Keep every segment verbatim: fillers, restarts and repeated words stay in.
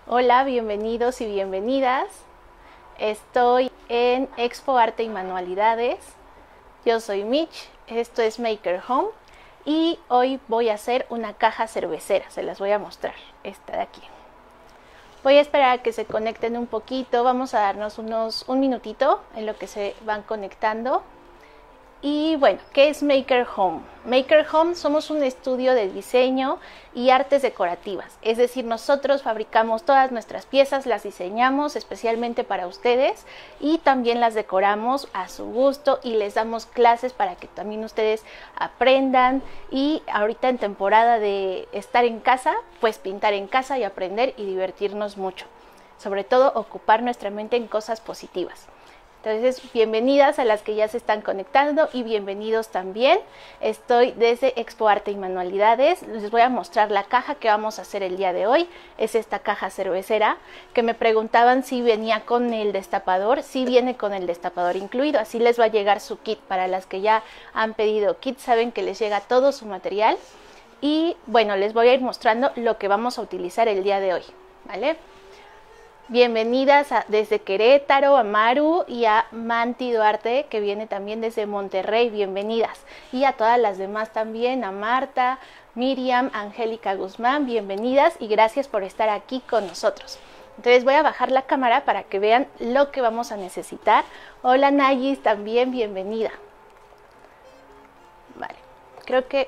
Hola, bienvenidos y bienvenidas. Estoy en Expo Arte y Manualidades. Yo soy Mitch, esto es Maker Home y hoy voy a hacer una caja cervecera. Se las voy a mostrar, esta de aquí. Voy a esperar a que se conecten un poquito. Vamos a darnos unos un minutito en lo que se van conectando. Y bueno, ¿qué es Maker Home? Maker Home somos un estudio de diseño y artes decorativas, es decir, nosotros fabricamos todas nuestras piezas, las diseñamos especialmente para ustedes y también las decoramos a su gusto y les damos clases para que también ustedes aprendan. Y ahorita en temporada de estar en casa, pues pintar en casa y aprender y divertirnos mucho, sobre todo ocupar nuestra mente en cosas positivas. Entonces, bienvenidas a las que ya se están conectando y bienvenidos también. Estoy desde Expo Arte y Manualidades. Les voy a mostrar la caja que vamos a hacer el día de hoy. Es esta caja cervecera que me preguntaban si venía con el destapador. Sí viene con el destapador incluido. Así les va a llegar su kit. Para las que ya han pedido kit, saben que les llega todo su material. Y bueno, les voy a ir mostrando lo que vamos a utilizar el día de hoy, ¿vale? Bienvenidas a, desde Querétaro, a Maru y a Manti Duarte, que viene también desde Monterrey, bienvenidas. Y a todas las demás también, a Marta, Miriam, Angélica Guzmán, bienvenidas y gracias por estar aquí con nosotros. Entonces voy a bajar la cámara para que vean lo que vamos a necesitar. Hola Nayis, también bienvenida. Vale, creo que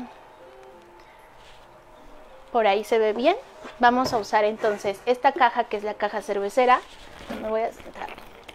por ahí se ve bien. Vamos a usar entonces esta caja que es la caja cervecera. Me voy a centrar.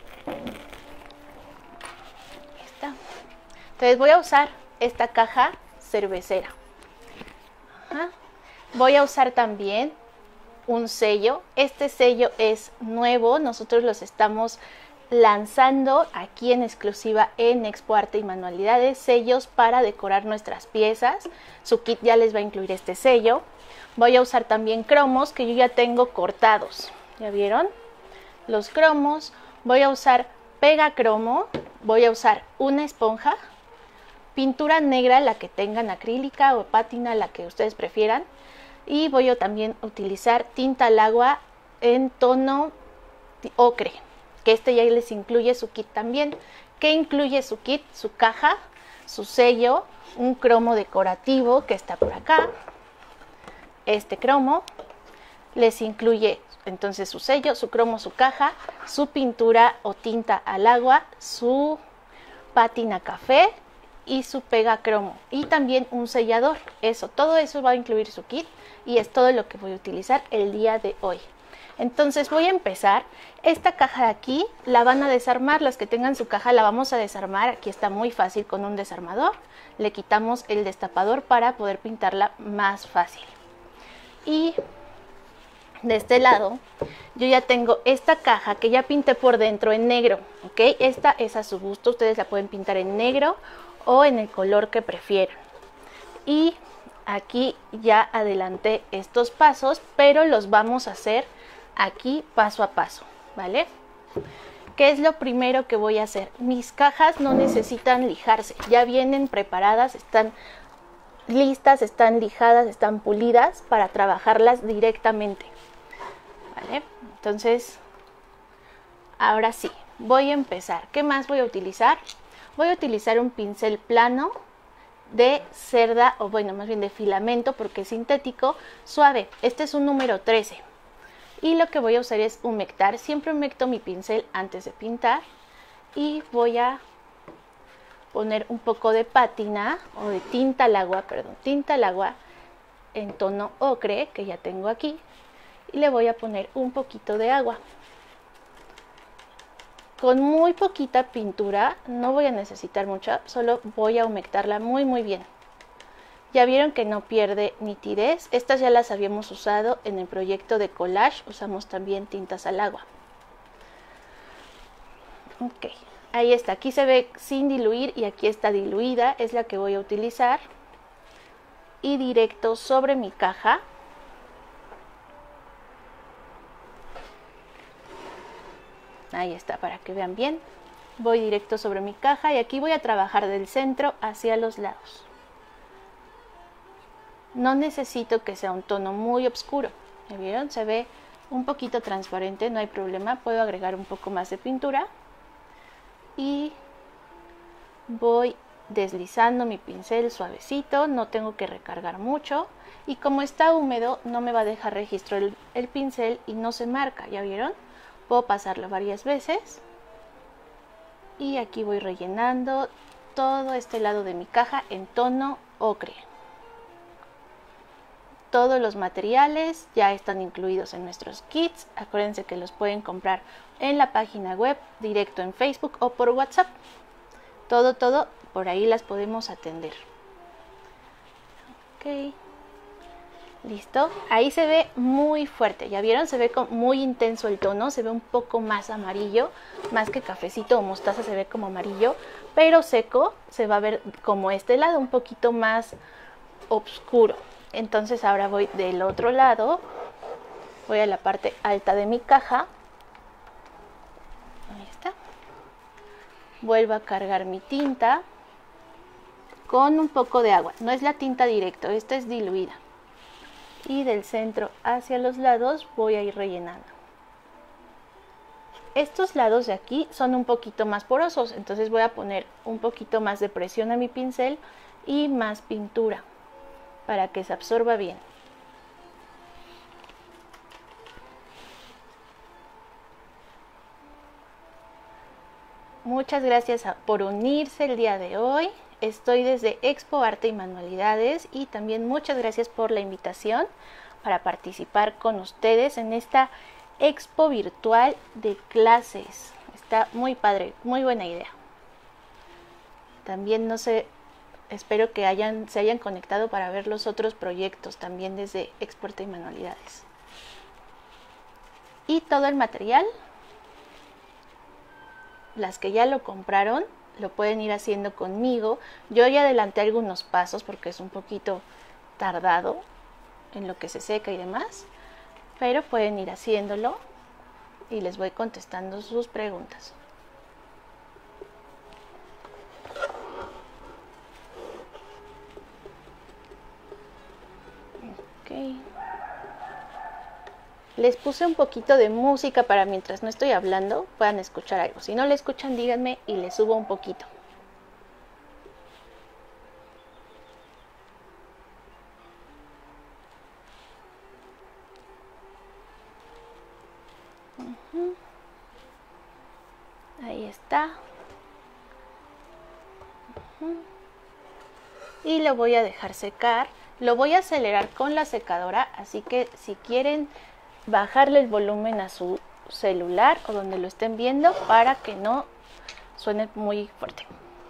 Esta. Entonces voy a usar esta caja cervecera. Ajá. Voy a usar también un sello. Este sello es nuevo. Nosotros los estamos lanzando aquí en exclusiva en Expo Arte y Manualidades. Sellos para decorar nuestras piezas. Su kit ya les va a incluir este sello. Voy a usar también cromos que yo ya tengo cortados. ¿Ya vieron? Los cromos. Voy a usar pega cromo. Voy a usar una esponja. Pintura negra, la que tengan, acrílica o pátina, la que ustedes prefieran. Y voy a también utilizar tinta al agua en tono ocre. Que este ya les incluye su kit también. ¿Qué incluye su kit? Su caja, su sello, un cromo decorativo que está por acá. Este cromo les incluye entonces su sello, su cromo, su caja, su pintura o tinta al agua, su pátina café y su pega cromo y también un sellador. Eso, todo eso va a incluir su kit y es todo lo que voy a utilizar el día de hoy. Entonces voy a empezar. Esta caja de aquí la van a desarmar. Las que tengan su caja la vamos a desarmar. Aquí está muy fácil con un desarmador. Le quitamos el destapador para poder pintarla más fácil. Y de este lado yo ya tengo esta caja que ya pinté por dentro en negro, ¿ok? Esta es a su gusto, ustedes la pueden pintar en negro o en el color que prefieran. Y aquí ya adelanté estos pasos, pero los vamos a hacer aquí paso a paso, ¿vale? ¿Qué es lo primero que voy a hacer? Mis cajas no necesitan lijarse, ya vienen preparadas, están listas, están lijadas, están pulidas para trabajarlas directamente, ¿vale? Entonces, ahora sí, voy a empezar. ¿Qué más voy a utilizar? Voy a utilizar un pincel plano de cerda, o bueno, más bien de filamento, porque es sintético, suave. Este es un número trece. Y lo que voy a usar es humectar. Siempre humecto mi pincel antes de pintar. Y voy a poner un poco de pátina o de tinta al agua, perdón, tinta al agua en tono ocre que ya tengo aquí y le voy a poner un poquito de agua. Con muy poquita pintura, no voy a necesitar mucha, solo voy a humectarla muy muy bien. Ya vieron que no pierde nitidez. Estas ya las habíamos usado en el proyecto de collage, usamos también tintas al agua. Ok. Ahí está, aquí se ve sin diluir y aquí está diluida, es la que voy a utilizar. Y directo sobre mi caja. Ahí está, para que vean bien. Voy directo sobre mi caja y aquí voy a trabajar del centro hacia los lados. No necesito que sea un tono muy oscuro. ¿Ya vieron? Se ve un poquito transparente, no hay problema, puedo agregar un poco más de pintura y voy deslizando mi pincel suavecito, no tengo que recargar mucho y como está húmedo no me va a dejar registro el, el pincel y no se marca, ¿ya vieron? Puedo pasarlo varias veces y aquí voy rellenando todo este lado de mi caja en tono ocre. Todos los materiales ya están incluidos en nuestros kits. Acuérdense que los pueden comprar en la página web, directo en Facebook o por WhatsApp. Todo, todo, por ahí las podemos atender. Ok. Listo. Ahí se ve muy fuerte. ¿Ya vieron? Se ve muy intenso el tono. Se ve un poco más amarillo. Más que cafecito o mostaza se ve como amarillo. Pero seco se va a ver como este lado, un poquito más oscuro. Entonces ahora voy del otro lado, voy a la parte alta de mi caja, ahí está, vuelvo a cargar mi tinta con un poco de agua, no es la tinta directo, esta es diluida, y del centro hacia los lados voy a ir rellenando. Estos lados de aquí son un poquito más porosos, entonces voy a poner un poquito más de presión a mi pincel y más pintura, para que se absorba bien. Muchas gracias por unirse el día de hoy. Estoy desde Expo Arte y Manualidades y también muchas gracias por la invitación para participar con ustedes en esta expo virtual de clases. Está muy padre, muy buena idea. También no sé... Espero que hayan, se hayan conectado para ver los otros proyectos también desde Expo Arte y Manualidades. Y todo el material, las que ya lo compraron, lo pueden ir haciendo conmigo. Yo ya adelanté algunos pasos porque es un poquito tardado en lo que se seca y demás. Pero pueden ir haciéndolo y les voy contestando sus preguntas. Okay. Les puse un poquito de música para mientras no estoy hablando puedan escuchar algo. Si no le escuchan, díganme y les subo un poquito. Uh-huh. Ahí está. Uh-huh. Y lo voy a dejar secar. Lo voy a acelerar con la secadora, así que si quieren bajarle el volumen a su celular o donde lo estén viendo para que no suene muy fuerte.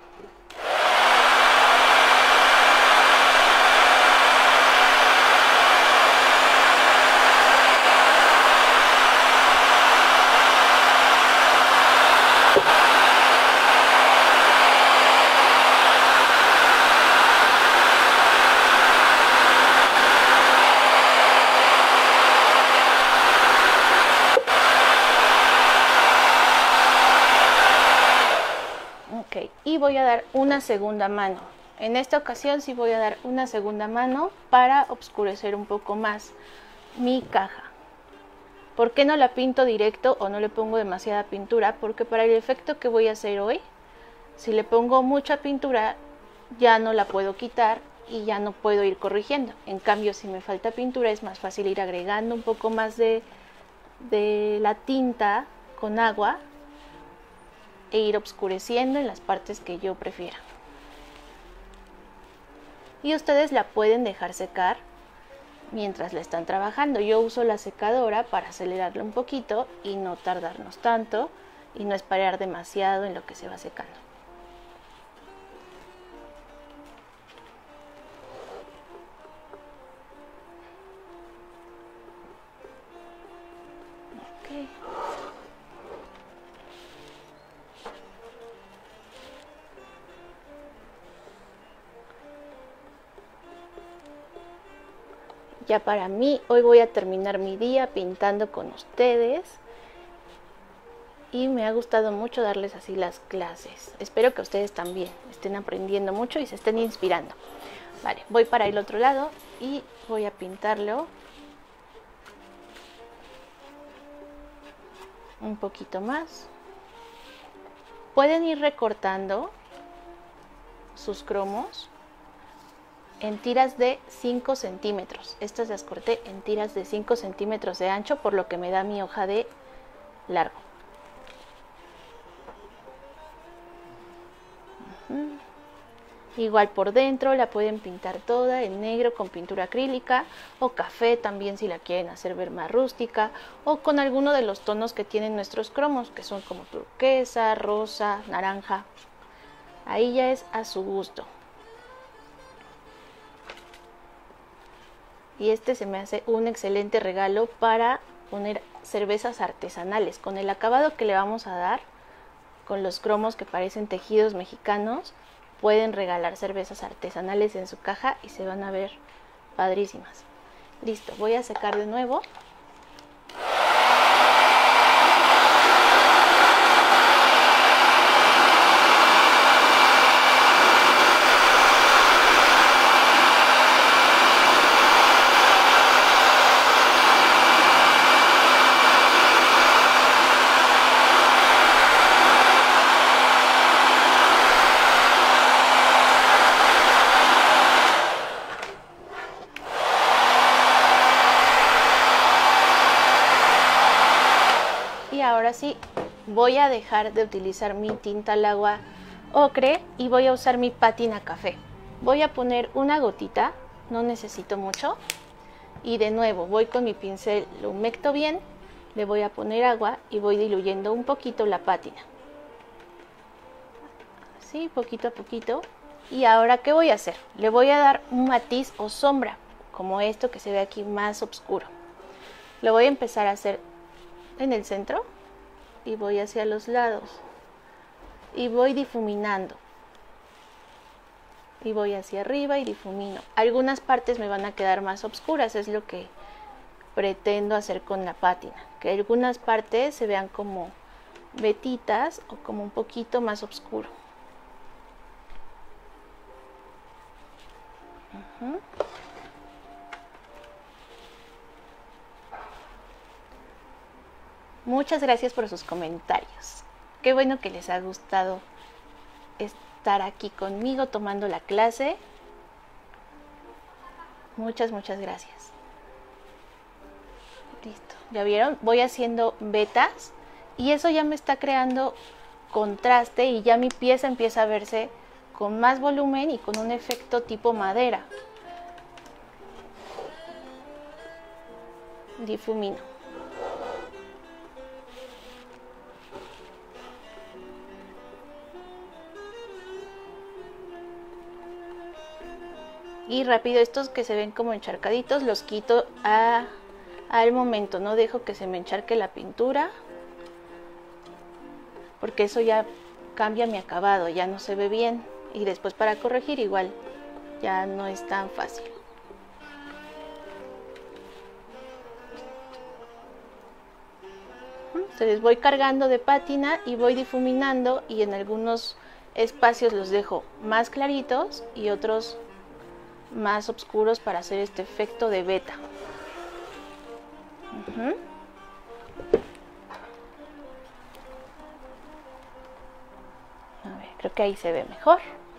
Y voy a dar una segunda mano. En esta ocasión sí voy a dar una segunda mano para oscurecer un poco más mi caja. ¿Por qué no la pinto directo o no le pongo demasiada pintura? Porque para el efecto que voy a hacer hoy, si le pongo mucha pintura ya no la puedo quitar y ya no puedo ir corrigiendo. En cambio, si me falta pintura es más fácil ir agregando un poco más de, de la tinta con agua e ir oscureciendo en las partes que yo prefiera. Y ustedes la pueden dejar secar mientras la están trabajando. Yo uso la secadora para acelerarla un poquito y no tardarnos tanto y no esperar demasiado en lo que se va secando. Okay. Ya para mí, hoy voy a terminar mi día pintando con ustedes y me ha gustado mucho darles así las clases. Espero que ustedes también estén aprendiendo mucho y se estén inspirando. Vale, voy para el otro lado y voy a pintarlo. Un poquito más. Pueden ir recortando sus cromos en tiras de cinco centímetros. Estas las corté en tiras de cinco centímetros de ancho, por lo que me da mi hoja de largo. Uh-huh. Igual por dentro la pueden pintar toda en negro con pintura acrílica o café también si la quieren hacer ver más rústica, o con alguno de los tonos que tienen nuestros cromos, que son como turquesa, rosa, naranja. Ahí ya es a su gusto. Y este se me hace un excelente regalo para poner cervezas artesanales. Con el acabado que le vamos a dar, con los cromos que parecen tejidos mexicanos, pueden regalar cervezas artesanales en su caja y se van a ver padrísimas. Listo, voy a secar de nuevo. Ahora sí, voy a dejar de utilizar mi tinta al agua ocre y voy a usar mi pátina café. Voy a poner una gotita, no necesito mucho, y de nuevo voy con mi pincel, lo humecto bien, le voy a poner agua y voy diluyendo un poquito la pátina. Así, poquito a poquito. Y ahora, ¿qué voy a hacer? Le voy a dar un matiz o sombra, como esto que se ve aquí más oscuro. Lo voy a empezar a hacer en el centro y voy hacia los lados y voy difuminando y voy hacia arriba y difumino. Algunas partes me van a quedar más oscuras, es lo que pretendo hacer con la pátina, que algunas partes se vean como vetitas o como un poquito más oscuro. Uh-huh. Muchas gracias por sus comentarios. Qué bueno que les ha gustado estar aquí conmigo tomando la clase. Muchas, muchas gracias. Listo. ¿Ya vieron? Voy haciendo vetas y eso ya me está creando contraste y ya mi pieza empieza a verse con más volumen y con un efecto tipo madera. Difumino. Y rápido, estos que se ven como encharcaditos los quito a, al momento, no dejo que se me encharque la pintura, porque eso ya cambia mi acabado, ya no se ve bien, y después para corregir igual ya no es tan fácil. Entonces voy cargando de pátina y voy difuminando, y en algunos espacios los dejo más claritos y otros más oscuros para hacer este efecto de veta. Uh-huh. A ver, creo que ahí se ve mejor.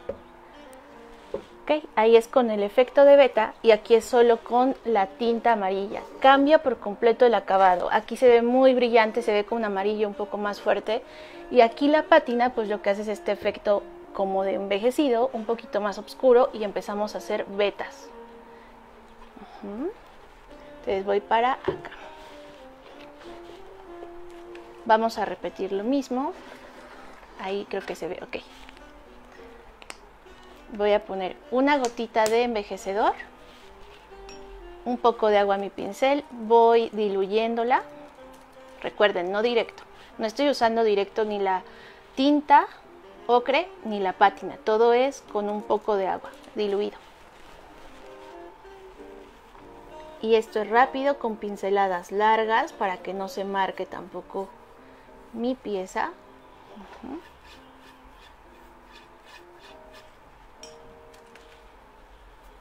Ok, ahí es con el efecto de veta y aquí es solo con la tinta amarilla. Cambia por completo el acabado. Aquí se ve muy brillante, se ve con un amarillo un poco más fuerte, y aquí la pátina pues lo que hace es este efecto como de envejecido, un poquito más oscuro, y empezamos a hacer vetas. Uh-huh. Entonces voy para acá. Vamos a repetir lo mismo. Ahí creo que se ve, ok. Voy a poner una gotita de envejecedor, un poco de agua a mi pincel, voy diluyéndola. Recuerden, no directo. No estoy usando directo ni la tinta ocre ni la pátina, todo es con un poco de agua diluido. Y esto es rápido, con pinceladas largas para que no se marque tampoco mi pieza. Uh-huh.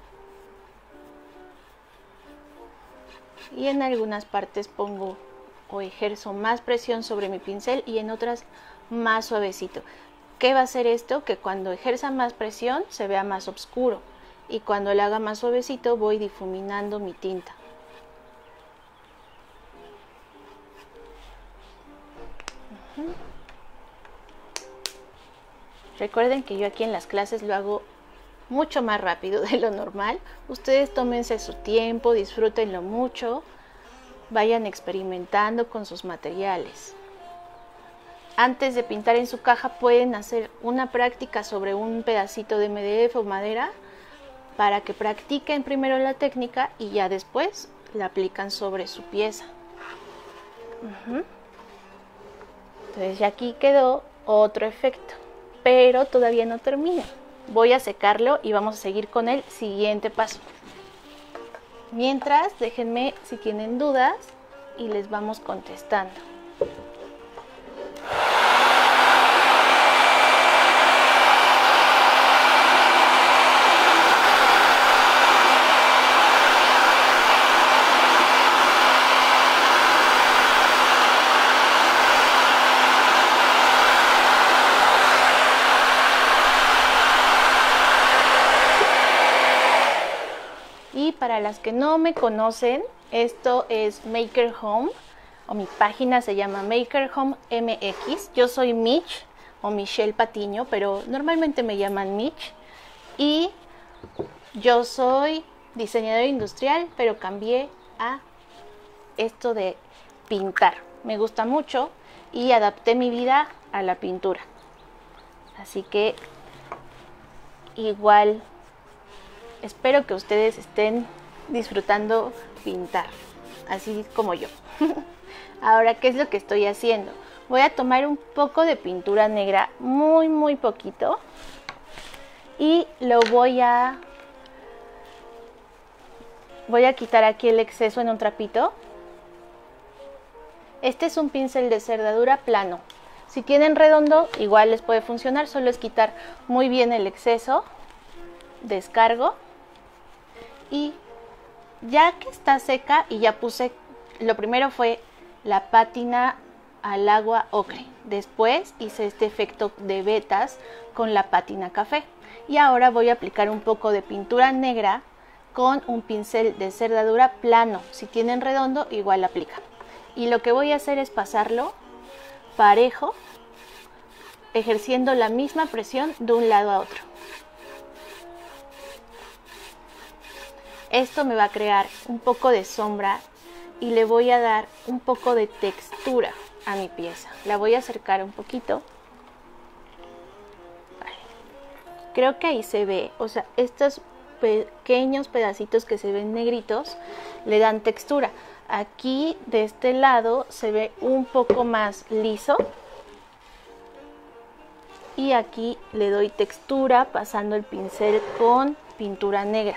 Y en algunas partes pongo o ejerzo más presión sobre mi pincel y en otras más suavecito. ¿Qué va a hacer esto? Que cuando ejerza más presión se vea más oscuro y cuando lo haga más suavecito voy difuminando mi tinta. Uh-huh. Recuerden que yo aquí en las clases lo hago mucho más rápido de lo normal. Ustedes tómense su tiempo, disfrútenlo mucho, vayan experimentando con sus materiales. Antes de pintar en su caja pueden hacer una práctica sobre un pedacito de M D F o madera para que practiquen primero la técnica y ya después la aplican sobre su pieza. Uh-huh. Entonces ya aquí quedó otro efecto, pero todavía no termina. Voy a secarlo y vamos a seguir con el siguiente paso. Mientras, déjenme si tienen dudas y les vamos contestando. Y para las que no me conocen, esto es Maker Home, o mi página se llama Maker Home M X. Yo soy Mitch o Michelle Patiño, pero normalmente me llaman Mitch. Y yo soy diseñadora industrial, pero cambié a esto de pintar. Me gusta mucho y adapté mi vida a la pintura. Así que igual espero que ustedes estén disfrutando pintar, así como yo. Ahora, ¿qué es lo que estoy haciendo? Voy a tomar un poco de pintura negra, muy muy poquito, y lo voy a voy a quitar aquí el exceso en un trapito. Este es un pincel de cerdadura plano. Si tienen redondo, igual les puede funcionar, solo es quitar muy bien el exceso. Descargo. Y ya que está seca y ya puse, lo primero fue la pátina al agua ocre. Después hice este efecto de vetas con la pátina café. Y ahora voy a aplicar un poco de pintura negra con un pincel de cerdadura plano. Si tienen redondo, igual aplica. Y lo que voy a hacer es pasarlo parejo, ejerciendo la misma presión de un lado a otro. Esto me va a crear un poco de sombra y le voy a dar un poco de textura a mi pieza. La voy a acercar un poquito. Vale. Creo que ahí se ve, o sea, estos pequeños pedacitos que se ven negritos le dan textura. Aquí de este lado se ve un poco más liso. Y aquí le doy textura pasando el pincel con pintura negra.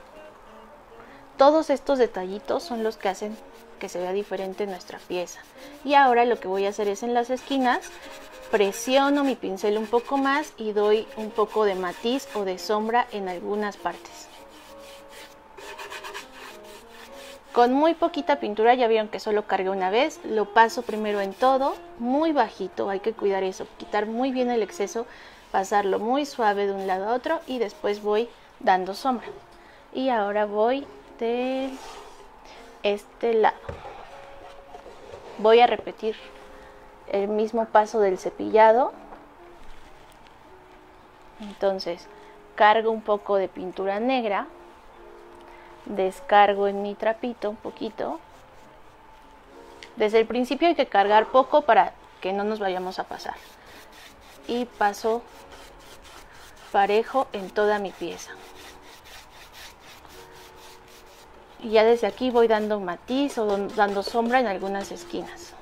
Todos estos detallitos son los que hacen que se vea diferente nuestra pieza. Y ahora lo que voy a hacer es en las esquinas, presiono mi pincel un poco más y doy un poco de matiz o de sombra en algunas partes. Con muy poquita pintura, ya vieron que solo cargué una vez, lo paso primero en todo, muy bajito, hay que cuidar eso, quitar muy bien el exceso, pasarlo muy suave de un lado a otro y después voy dando sombra. Y ahora voy de este lado. Voy a repetir el mismo paso del cepillado. Entonces cargo un poco de pintura negra, descargo en mi trapito un poquito. Desde el principio hay que cargar poco para que no nos vayamos a pasar. Y paso parejo en toda mi pieza. Y ya desde aquí voy dando matiz o dando sombra en algunas esquinas.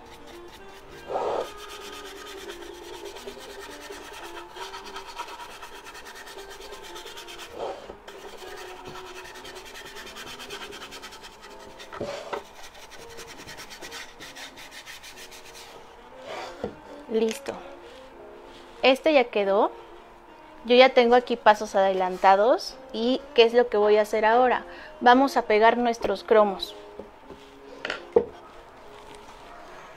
Listo. Este ya quedó. Yo ya tengo aquí pasos adelantados. ¿Y qué es lo que voy a hacer ahora? Vamos a pegar nuestros cromos.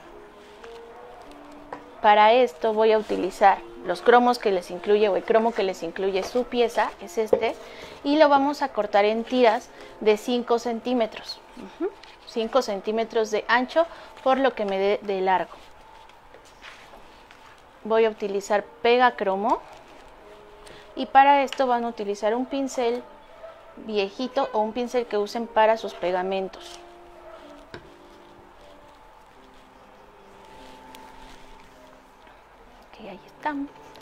Para esto voy a utilizar los cromos que les incluye o el cromo que les incluye su pieza, es este, y lo vamos a cortar en tiras de cinco centímetros, uh-huh. cinco centímetros de ancho por lo que me dé de largo. Voy a utilizar pega cromo y para esto van a utilizar un pincel viejito o un pincel que usen para sus pegamentos. Ok, ahí está.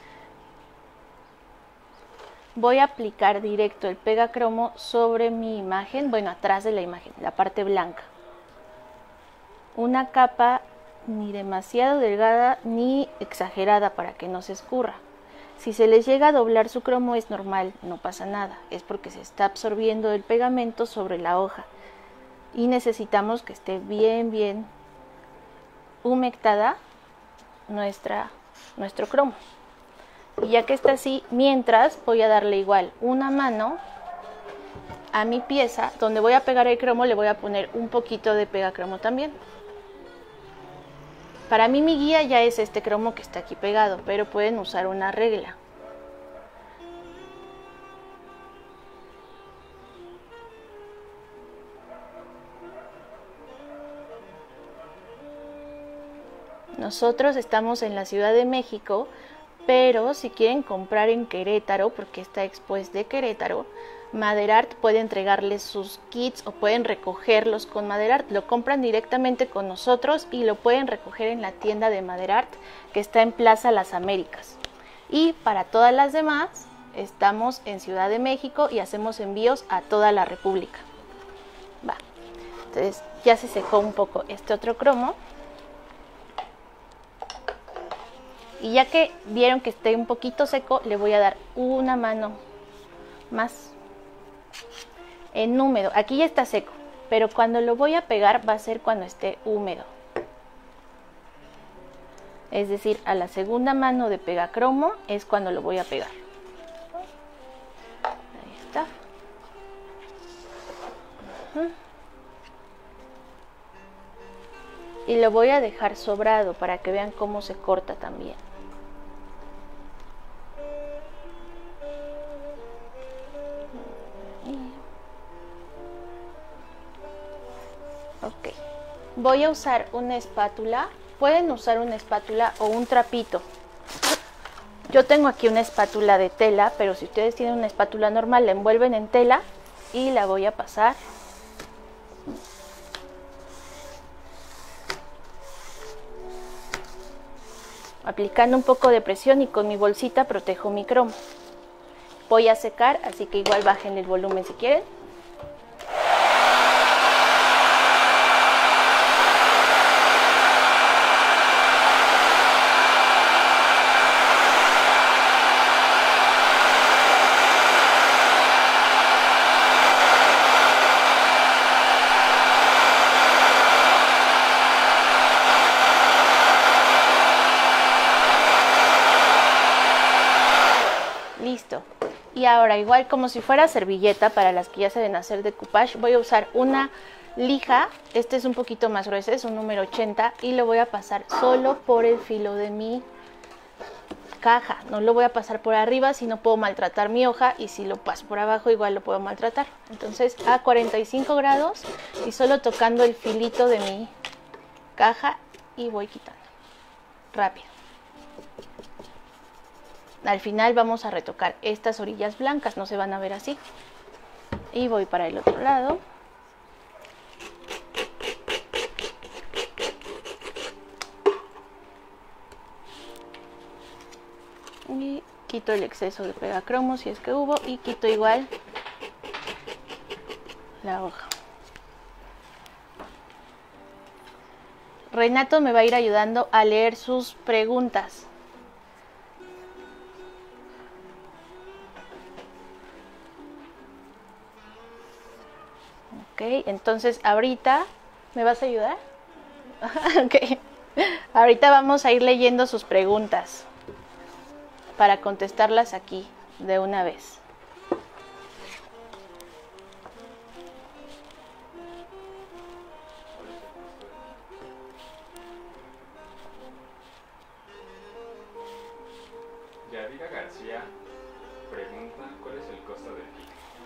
Voy a aplicar directo el pega cromo sobre mi imagen, bueno, atrás de la imagen, la parte blanca. Una capa ni demasiado delgada ni exagerada para que no se escurra. Si se les llega a doblar su cromo es normal, no pasa nada, es porque se está absorbiendo el pegamento sobre la hoja y necesitamos que esté bien, bien humectada nuestra, nuestro cromo. Y ya que está así, mientras voy a darle igual una mano a mi pieza, donde voy a pegar el cromo le voy a poner un poquito de pega cromo también. Para mí mi guía ya es este cromo que está aquí pegado, pero pueden usar una regla. Nosotros estamos en la Ciudad de México, pero si quieren comprar en Querétaro, porque esta expo es de Querétaro, Maderart puede entregarles sus kits o pueden recogerlos con Maderart. Lo compran directamente con nosotros y lo pueden recoger en la tienda de Maderart que está en Plaza Las Américas. Y para todas las demás, estamos en Ciudad de México y hacemos envíos a toda la República. Va. Entonces ya se secó un poco este otro cromo. Y ya que vieron que esté un poquito seco, le voy a dar una mano más en húmedo. Aquí ya está seco, pero cuando lo voy a pegar va a ser cuando esté húmedo. Es decir, a la segunda mano de pegacromo es cuando lo voy a pegar. Ahí está. Uh-huh. Y lo voy a dejar sobrado para que vean cómo se corta también. Ok, voy a usar una espátula, pueden usar una espátula o un trapito. Yo tengo aquí una espátula de tela, pero si ustedes tienen una espátula normal, la envuelven en tela y la voy a pasar. Aplicando un poco de presión y con mi bolsita protejo mi cromo. Voy a secar, así que igual bajen el volumen si quieren. Listo. Y ahora, igual como si fuera servilleta, para las que ya saben hacer decoupage, voy a usar una lija. Este es un poquito más grueso, es un número ochenta, y lo voy a pasar solo por el filo de mi caja. No lo voy a pasar por arriba, si no puedo maltratar mi hoja, y si lo paso por abajo igual lo puedo maltratar. Entonces a cuarenta y cinco grados y solo tocando el filito de mi caja y voy quitando rápido. Al final vamos a retocar estas orillas blancas, no se van a ver así. Y voy para el otro lado. Y quito el exceso de pegacromo si es que hubo, y quito igual la hoja. Renato me va a ir ayudando a leer sus preguntas. Ok, entonces ahorita, ¿me vas a ayudar? Ok, ahorita vamos a ir leyendo sus preguntas para contestarlas aquí de una vez.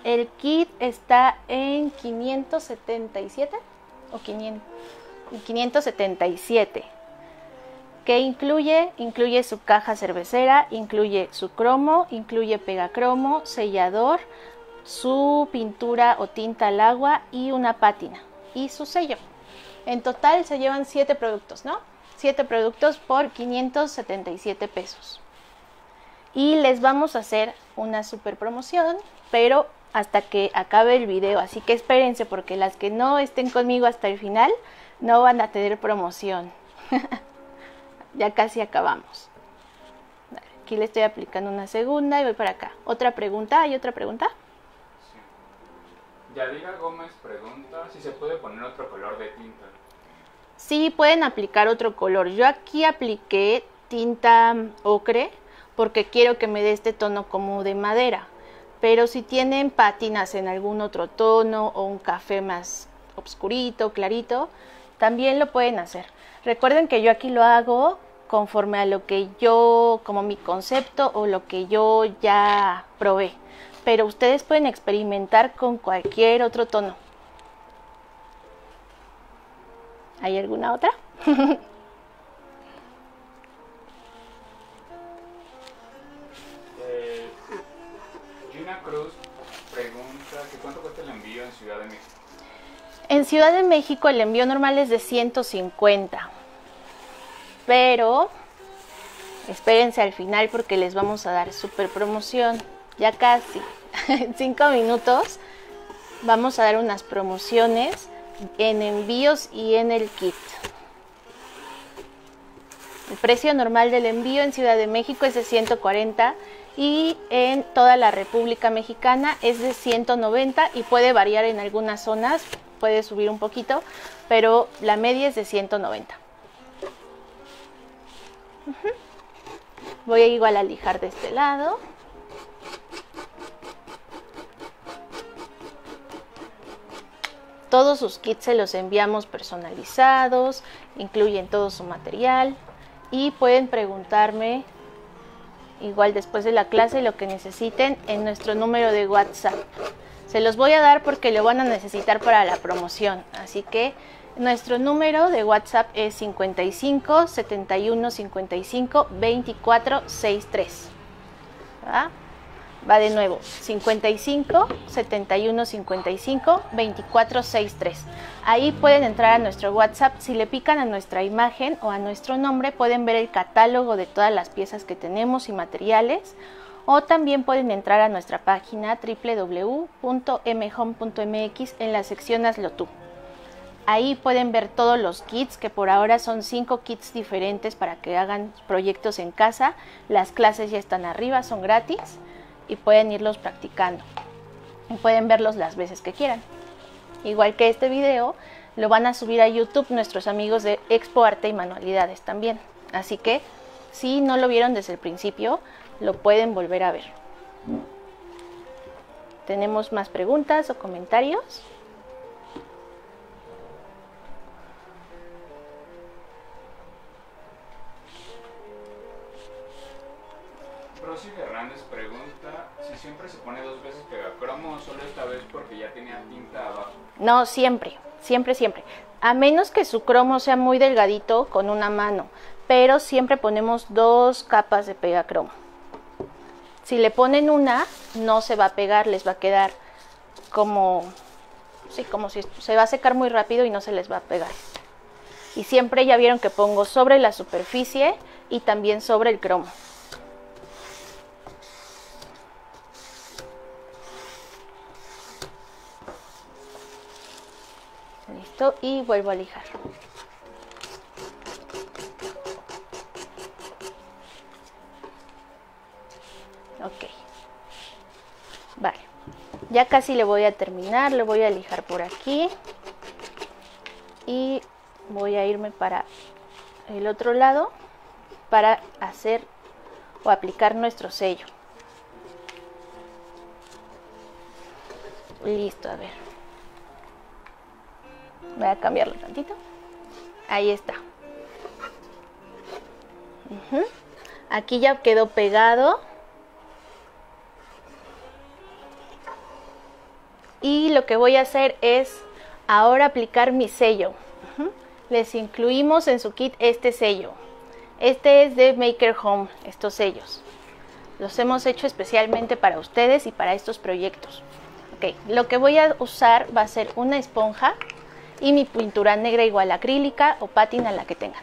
El kit está en quinientos setenta y siete o quinientos setenta y siete. ¿Qué incluye? Incluye su caja cervecera, incluye su cromo, incluye pegacromo, sellador, su pintura o tinta al agua y una pátina y su sello. En total se llevan siete productos, ¿no? siete productos por quinientos setenta y siete pesos. Y les vamos a hacer una super promoción, pero hasta que acabe el video, así que espérense porque las que no estén conmigo hasta el final no van a tener promoción. Ya casi acabamos. Aquí le estoy aplicando una segunda y voy para acá. ¿Otra pregunta? ¿Hay otra pregunta? Sí. Yadira Gómez pregunta si se puede poner otro color de tinta. Sí, pueden aplicar otro color. Yo aquí apliqué tinta ocre porque quiero que me dé este tono como de madera. Pero si tienen pátinas en algún otro tono o un café más oscurito, clarito, también lo pueden hacer. Recuerden que yo aquí lo hago conforme a lo que yo, como mi concepto o lo que yo ya probé. Pero ustedes pueden experimentar con cualquier otro tono. ¿Hay alguna otra? eh, Gina Cruz pregunta que cuánto cuesta el envío en Ciudad de México. En Ciudad de México el envío normal es de ciento cincuenta. Pero espérense al final porque les vamos a dar super promoción. Ya casi, en cinco minutos vamos a dar unas promociones en envíos y en el kit. El precio normal del envío en Ciudad de México es de ciento cuarenta y en toda la República Mexicana es de ciento noventa y puede variar en algunas zonas, puede subir un poquito, pero la media es de ciento noventa. Uh-huh. Voy a igual a lijar de este lado. Todos sus kits se los enviamos personalizados, incluyen todo su material y pueden preguntarme igual después de la clase lo que necesiten en nuestro número de WhatsApp. Se los voy a dar porque lo van a necesitar para la promoción, así que nuestro número de WhatsApp es cincuenta y cinco, setenta y uno, cincuenta y cinco, veinticuatro, sesenta y tres. ¿Va? Va de nuevo, cincuenta y cinco, setenta y uno, cincuenta y cinco, veinticuatro, sesenta y tres. Ahí pueden entrar a nuestro WhatsApp. Si le pican a nuestra imagen o a nuestro nombre, pueden ver el catálogo de todas las piezas que tenemos y materiales. O también pueden entrar a nuestra página doble u doble u doble u punto m home punto m x en la sección Hazlo tú. Ahí pueden ver todos los kits, que por ahora son cinco kits diferentes para que hagan proyectos en casa. Las clases ya están arriba, son gratis y pueden irlos practicando. Y pueden verlos las veces que quieran. Igual que este video, lo van a subir a YouTube nuestros amigos de Expo Arte y Manualidades también. Así que si no lo vieron desde el principio, lo pueden volver a ver. ¿Tenemos más preguntas o comentarios? Rosy Hernández pregunta si siempre se pone dos veces pegacromo o solo esta vez porque ya tenía tinta abajo. No, siempre, siempre, siempre. A menos que su cromo sea muy delgadito con una mano, pero siempre ponemos dos capas de pegacromo. Si le ponen una, no se va a pegar, les va a quedar como, sí, como si se va a secar muy rápido y no se les va a pegar. Y siempre ya vieron que pongo sobre la superficie y también sobre el cromo. Listo, y vuelvo a lijar. Ok. Vale. Ya casi le voy a terminar, le voy a lijar por aquí. Y voy a irme para el otro lado para hacer o aplicar nuestro sello. Listo, a ver. Voy a cambiarlo tantito. Ahí está. Uh-huh. Aquí ya quedó pegado. Y lo que voy a hacer es ahora aplicar mi sello. Uh-huh. Les incluimos en su kit este sello. Este es de Maker Home, estos sellos. Los hemos hecho especialmente para ustedes y para estos proyectos. Ok, lo que voy a usar va a ser una esponja y mi pintura negra igual acrílica o pátina, la que tengan.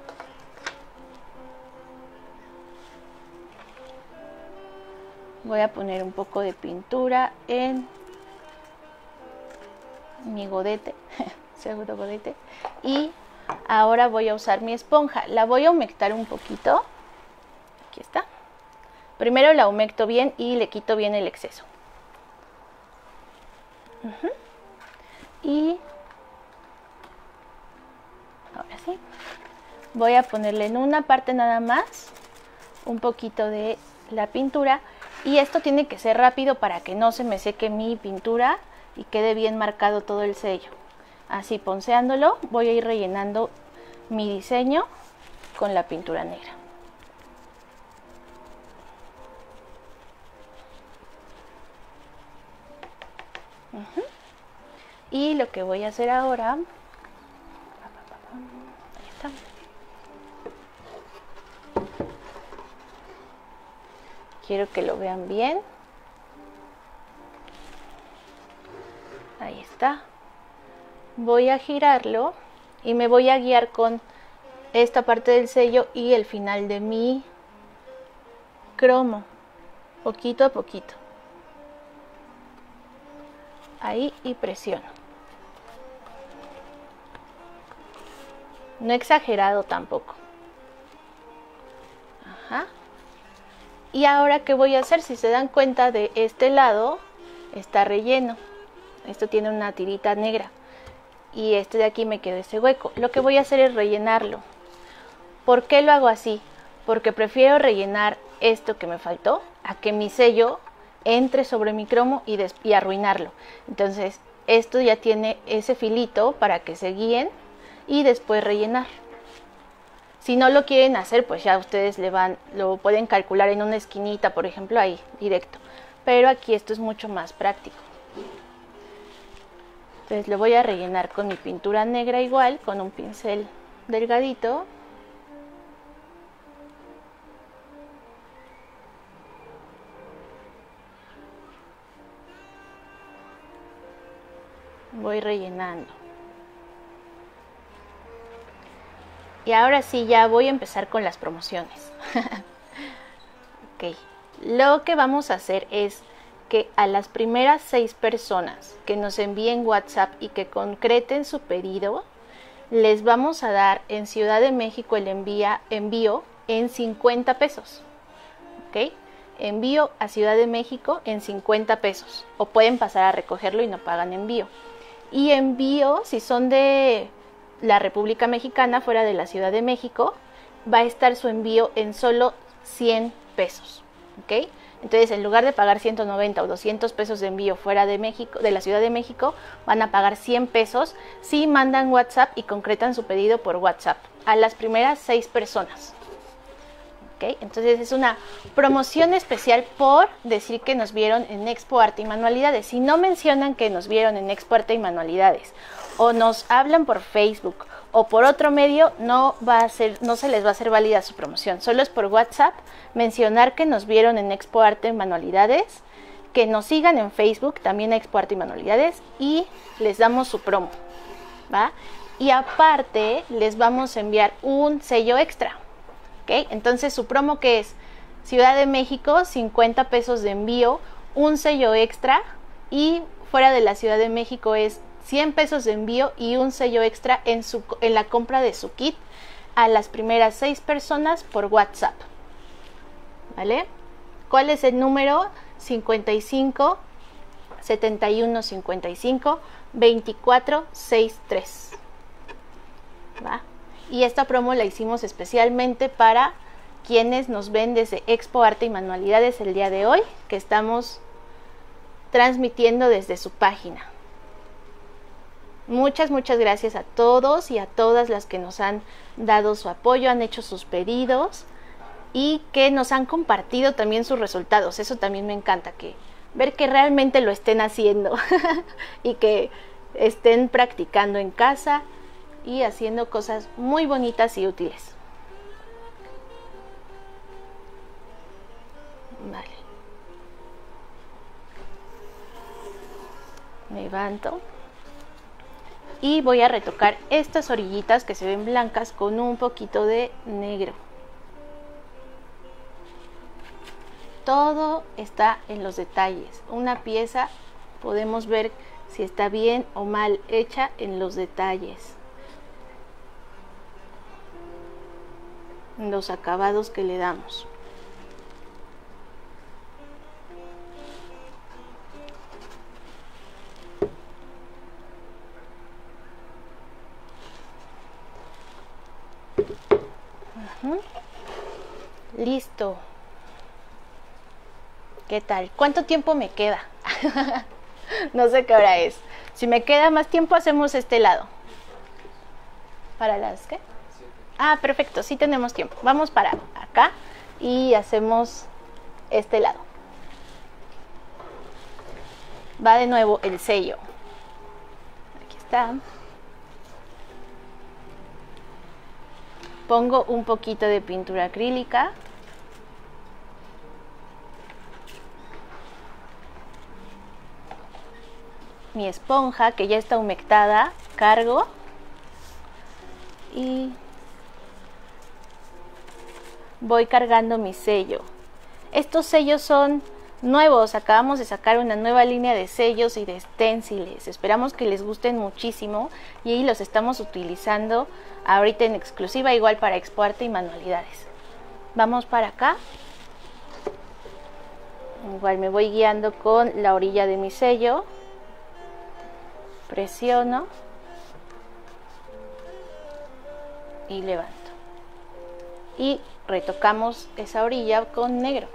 Voy a poner un poco de pintura en mi godete, segundo godete, y ahora voy a usar mi esponja. La voy a humectar un poquito. Aquí está. Primero la humecto bien y le quito bien el exceso. Uh-huh. Y ahora sí, voy a ponerle en una parte nada más un poquito de la pintura. Y esto tiene que ser rápido para que no se me seque mi pintura y quede bien marcado todo el sello. Así, ponceándolo, voy a ir rellenando mi diseño con la pintura negra. Uh-huh. Y lo que voy a hacer ahora, ahí está. Quiero que lo vean bien. Ahí está. Voy a girarlo y me voy a guiar con esta parte del sello y el final de mi cromo, poquito a poquito. Ahí, y presiono. No exagerado tampoco. Ajá. Y ahora, ¿qué voy a hacer? Si se dan cuenta, de este lado está relleno. Esto tiene una tirita negra. Y este de aquí me quedó ese hueco. Lo que voy a hacer es rellenarlo. ¿Por qué lo hago así? Porque prefiero rellenar esto que me faltó a que mi sello entre sobre mi cromo y, y arruinarlo. Entonces, esto ya tiene ese filito para que se guíen y después rellenar. Si no lo quieren hacer, pues ya ustedes le van, lo pueden calcular en una esquinita, por ejemplo, ahí, directo. Pero aquí esto es mucho más práctico. Entonces lo voy a rellenar con mi pintura negra igual, con un pincel delgadito. Voy rellenando. Y ahora sí, ya voy a empezar con las promociones. Ok, lo que vamos a hacer es que a las primeras seis personas que nos envíen WhatsApp y que concreten su pedido, les vamos a dar en Ciudad de México el envía, envío en cincuenta pesos. Ok, envío a Ciudad de México en cincuenta pesos. O pueden pasar a recogerlo y no pagan envío. Y envío, si son de la República Mexicana, fuera de la Ciudad de México, va a estar su envío en solo cien pesos. ¿Ok? Entonces, en lugar de pagar ciento noventa o doscientos pesos de envío fuera de México, de la Ciudad de México, van a pagar cien pesos si mandan WhatsApp y concretan su pedido por WhatsApp a las primeras seis personas. ¿Ok? Entonces, es una promoción especial por decir que nos vieron en Expo Arte y Manualidades. Si no mencionan que nos vieron en Expo Arte y Manualidades o nos hablan por Facebook o por otro medio, no va a ser, no se les va a hacer válida su promoción. Solo es por WhatsApp mencionar que nos vieron en Expo Arte y Manualidades, que nos sigan en Facebook, también Expo Arte y Manualidades, y les damos su promo, ¿va? Y aparte les vamos a enviar un sello extra, ¿ok? Entonces su promo, que es Ciudad de México, cincuenta pesos de envío, un sello extra, y fuera de la Ciudad de México es cien pesos de envío y un sello extra en, su, en la compra de su kit a las primeras seis personas por WhatsApp. ¿Vale? ¿Cuál es el número? cincuenta y cinco, setenta y uno, cincuenta y cinco, veinticuatro, sesenta y tres. ¿Va? Y esta promo la hicimos especialmente para quienes nos ven desde Expo Arte y Manualidades el día de hoy, que estamos transmitiendo desde su página. Muchas, muchas gracias a todos y a todas las que nos han dado su apoyo, han hecho sus pedidos y que nos han compartido también sus resultados. Eso también me encanta, que ver que realmente lo estén haciendo y que estén practicando en casa y haciendo cosas muy bonitas y útiles. Vale. Levanto y voy a retocar estas orillitas que se ven blancas con un poquito de negro. Todo está en los detalles. Una pieza podemos ver si está bien o mal hecha en los detalles, en los acabados que le damos. Uh-huh. Listo. ¿Qué tal? ¿Cuánto tiempo me queda? No sé qué hora es. Si me queda más tiempo, hacemos este lado. ¿Para las qué? Ah, perfecto, sí tenemos tiempo. Vamos para acá y hacemos este lado. Va de nuevo el sello. Aquí está. Pongo un poquito de pintura acrílica. Mi esponja que ya está humectada, cargo y voy cargando mi sello. Estos sellos son nuevos, acabamos de sacar una nueva línea de sellos y de esténciles. Esperamos que les gusten muchísimo y ahí los estamos utilizando ahorita en exclusiva, igual para Expo Arte y Manualidades. Vamos para acá. Igual me voy guiando con la orilla de mi sello. Presiono y levanto y retocamos esa orilla con negro.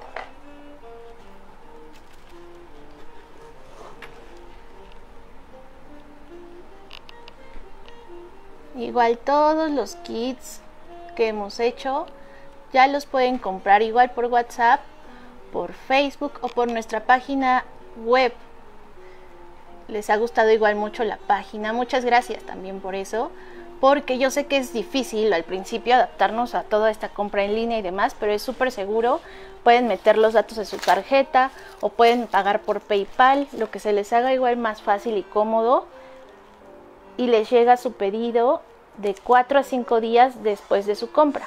Igual todos los kits que hemos hecho ya los pueden comprar igual por WhatsApp, por Facebook o por nuestra página web. Les ha gustado igual mucho la página, muchas gracias también por eso, porque yo sé que es difícil al principio adaptarnos a toda esta compra en línea y demás, pero es súper seguro. Pueden meter los datos de su tarjeta o pueden pagar por PayPal, lo que se les haga igual más fácil y cómodo, y les llega su pedido de cuatro a cinco días después de su compra.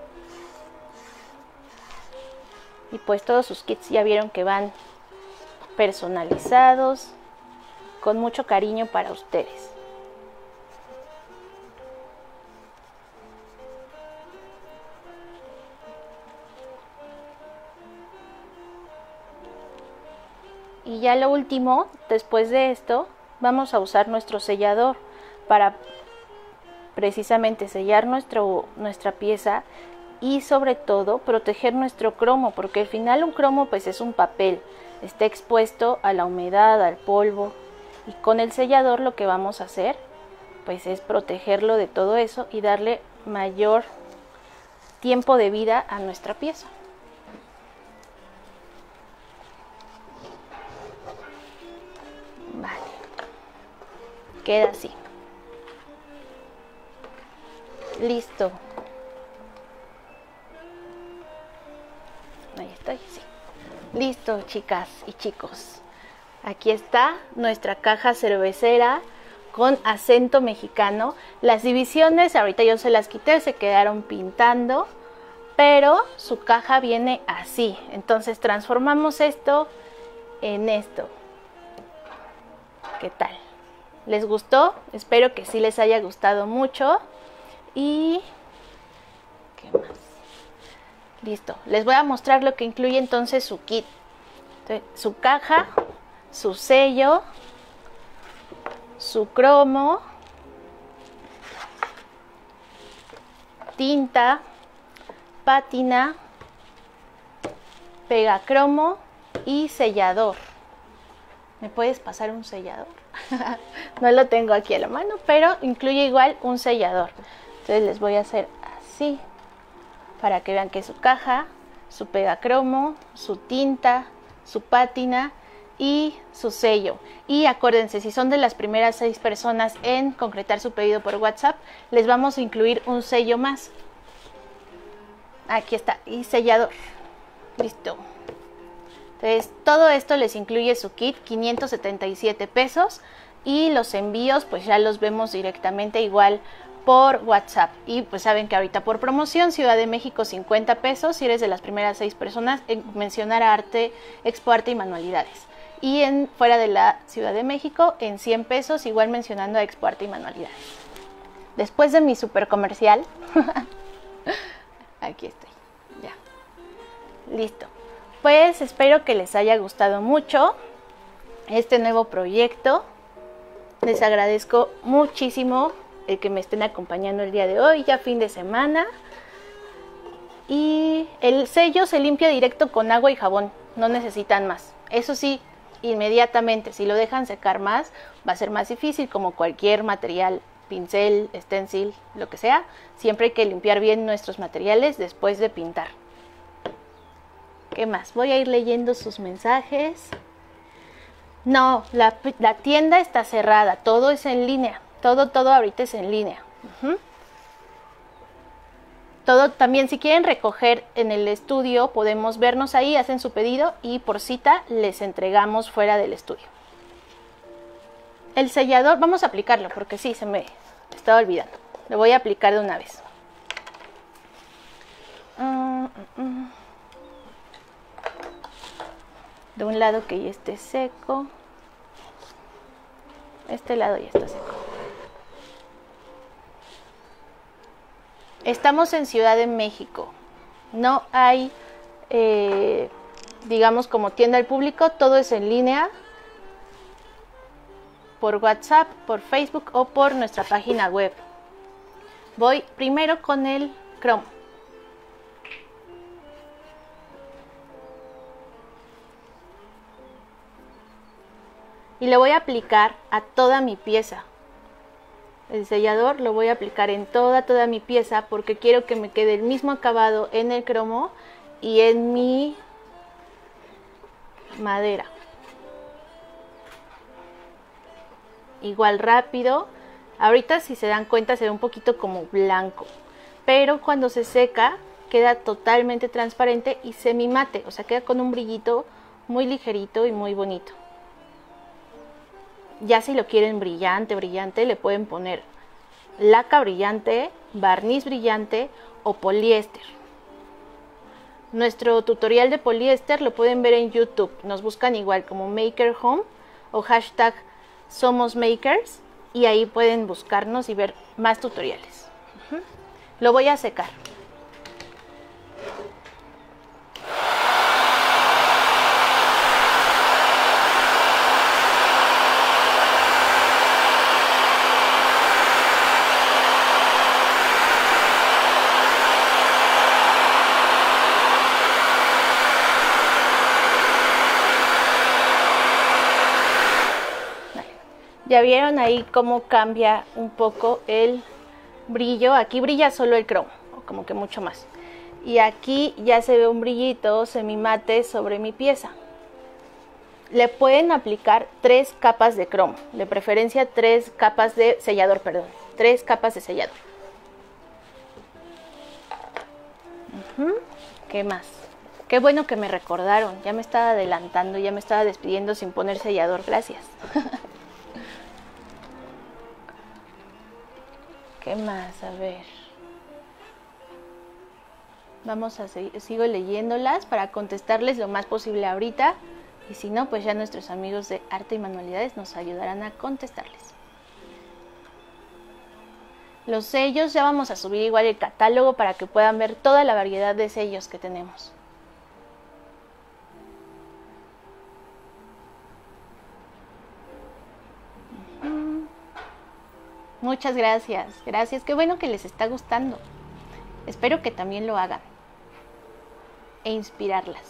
Y pues todos sus kits ya vieron que van personalizados, con mucho cariño para ustedes. Y ya lo último, después de esto, vamos a usar nuestro sellador para precisamente sellar nuestro, nuestra pieza y sobre todo proteger nuestro cromo, porque al final un cromo pues es un papel, está expuesto a la humedad, al polvo. Y con el sellador lo que vamos a hacer pues es protegerlo de todo eso y darle mayor tiempo de vida a nuestra pieza. Vale. Queda así. Listo. Ahí estoy, sí. Listo, chicas y chicos. Aquí está nuestra caja cervecera con acento mexicano. Las divisiones, ahorita yo se las quité, se quedaron pintando, pero su caja viene así. Entonces transformamos esto en esto. ¿Qué tal? ¿Les gustó? Espero que sí les haya gustado mucho. Y ¿qué más? Listo. Les voy a mostrar lo que incluye entonces su kit. Entonces, su caja, su sello, su cromo, tinta, pátina, pegacromo y sellador. ¿Me puedes pasar un sellador? No lo tengo aquí a la mano, pero incluye igual un sellador. Entonces les voy a hacer así para que vean que su caja, su pegacromo, su tinta, su pátina y su sello. Y acuérdense, si son de las primeras seis personas en concretar su pedido por WhatsApp, les vamos a incluir un sello más. Aquí está, y sellador. Listo. Entonces, todo esto les incluye su kit, quinientos setenta y siete pesos. Y los envíos, pues ya los vemos directamente igual por WhatsApp. Y pues saben que ahorita por promoción, Ciudad de México cincuenta pesos, si eres de las primeras seis personas en mencionar arte, Expo Arte y Manualidades. Y en fuera de la Ciudad de México en cien pesos, igual mencionando a Expo Arte y Manualidades. Después de mi super comercial, aquí estoy, ya, listo. Pues espero que les haya gustado mucho este nuevo proyecto. Les agradezco muchísimo el que me estén acompañando el día de hoy, ya fin de semana. Y el sello se limpia directo con agua y jabón, no necesitan más. Eso sí, inmediatamente, si lo dejan secar más, va a ser más difícil, como cualquier material, pincel, stencil, lo que sea. Siempre hay que limpiar bien nuestros materiales después de pintar. ¿Qué más? Voy a ir leyendo sus mensajes. No, la, la tienda está cerrada, todo es en línea, todo, todo ahorita es en línea. Uh-huh. Todo, también si quieren recoger en el estudio, podemos vernos ahí, hacen su pedido y por cita les entregamos fuera del estudio. El sellador, vamos a aplicarlo porque sí, se me estaba olvidando. Lo voy a aplicar de una vez. Uh, uh, uh. De un lado que ya esté seco. Este lado ya está seco. Estamos en Ciudad de México. No hay, eh, digamos, como tienda al público. Todo es en línea. Por WhatsApp, por Facebook o por nuestra página web. Voy primero con el cromo. Y lo voy a aplicar a toda mi pieza. El sellador lo voy a aplicar en toda, toda mi pieza porque quiero que me quede el mismo acabado en el cromo y en mi madera. Igual rápido. Ahorita si se dan cuenta se ve un poquito como blanco. Pero cuando se seca queda totalmente transparente y semimate. O sea, queda con un brillito muy ligerito y muy bonito. Ya si lo quieren brillante, brillante, le pueden poner laca brillante, barniz brillante o poliéster. Nuestro tutorial de poliéster lo pueden ver en YouTube. Nos buscan igual como Maker Home o hashtag Somos Makers y ahí pueden buscarnos y ver más tutoriales. Uh-huh. Lo voy a secar. Ya vieron ahí cómo cambia un poco el brillo. Aquí brilla solo el cromo, o como que mucho más. Y aquí ya se ve un brillito semimate sobre mi pieza. Le pueden aplicar tres capas de cromo, de preferencia tres capas de sellador, perdón. Tres capas de sellador. Uh-huh. ¿Qué más? Qué bueno que me recordaron. Ya me estaba adelantando, ya me estaba despidiendo sin poner sellador. Gracias. ¿Qué más? A ver. Vamos a seguir, sigo leyéndolas para contestarles lo más posible ahorita. Y si no, pues ya nuestros amigos de Arte y Manualidades nos ayudarán a contestarles. Los sellos, ya vamos a subir igual el catálogo para que puedan ver toda la variedad de sellos que tenemos. Muchas gracias, gracias, qué bueno que les está gustando. Espero que también lo hagan e inspirarlas.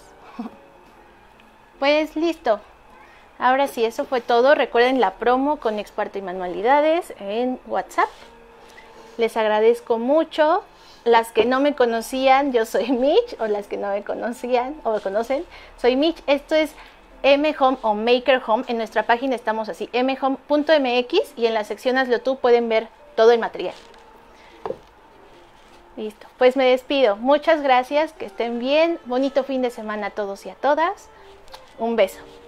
Pues listo, ahora sí, eso fue todo. Recuerden la promo con Expo Arte y Manualidades en WhatsApp. Les agradezco mucho. Las que no me conocían, yo soy Mitch, o las que no me conocían o me conocen, soy Mitch. Esto es M-Home o Maker Home. En nuestra página estamos así, m home punto m x, y en la sección Hazlo Tú pueden ver todo el material. Listo, pues me despido. Muchas gracias, que estén bien. Bonito fin de semana a todos y a todas. Un beso.